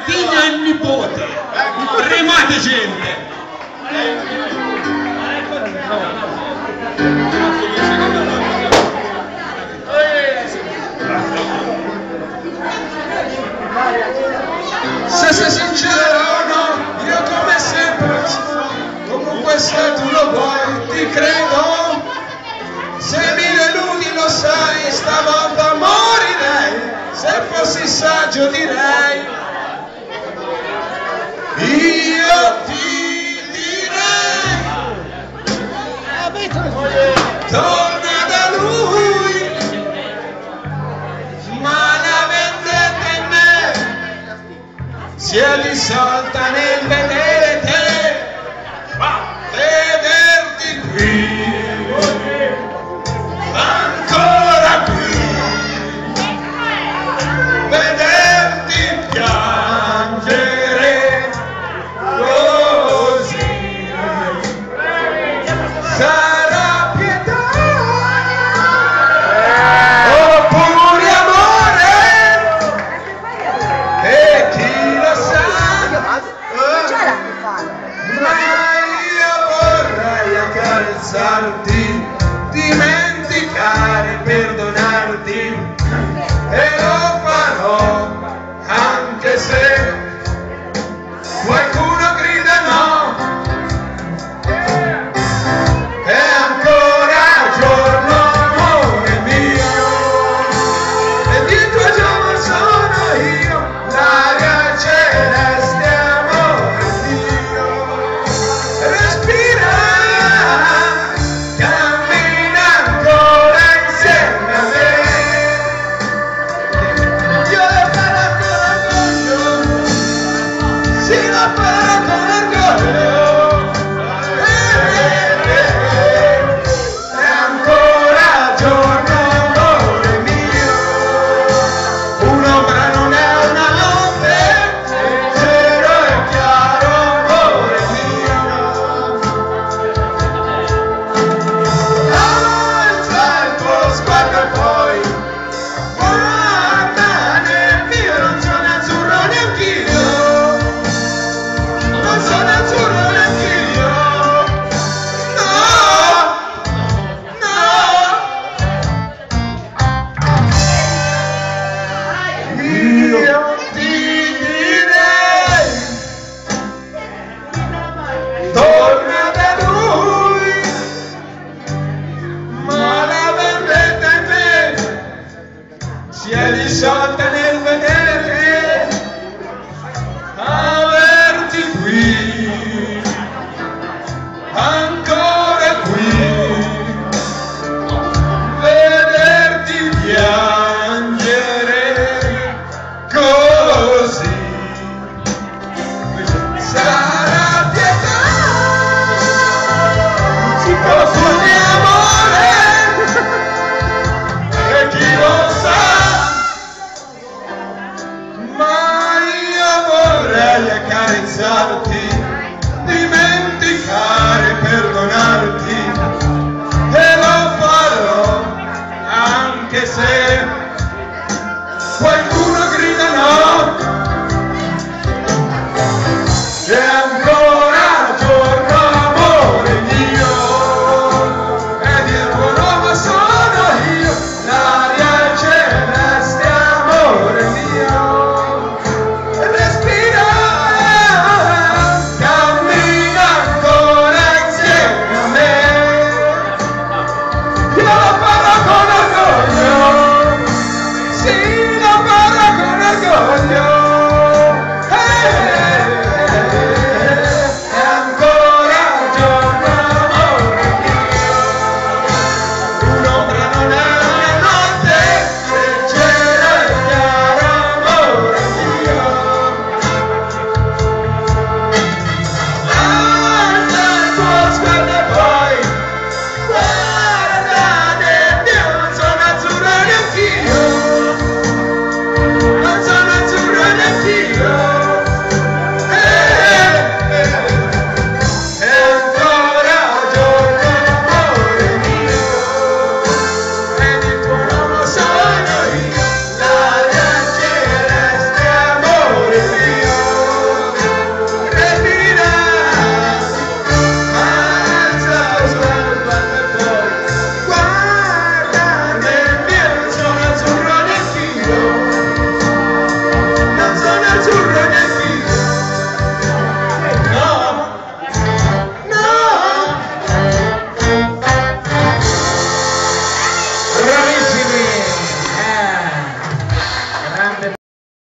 figlia e il nipote. Remate gente. Se sei sincero o no, io come sempre, comunque se tu lo vuoi, ti credo. Se mi deludi lo sai, stavolta morirei. Se fossi saggio direi, io ti direi, torna da lui, ma la vendetta in me si è dissolta nel vedere te, vederti qui, ancora qui, vederti piangere così. Sarà pietà oppure amore, e chi lo sa, ma io vorrei accarezzarti, dimenticare, perdonarti, e lo farò anche se qualcuno grida no. È ancora giorno, amore mio, ed il tuo giorno sono io, l'aria celeste, amore mio. Respira, cammina ancora insieme a me. Io lo farò con orgoglio, sì lo farò con orgoglio. È ancora giorno, amore mio. Un'ombra non è una notte, il cielo è chiaro, amore mio. Alza il tuo sguardo e poi guarda nel mio, non sono azzurro neanch'io, non sono azzurro neanch'io, no, no. Io ti direi, torna da lui, ma la vendetta in me si è dissolta nel vedere, averti qui, ancora qui, vederti piangere così. Sarà pietà, si può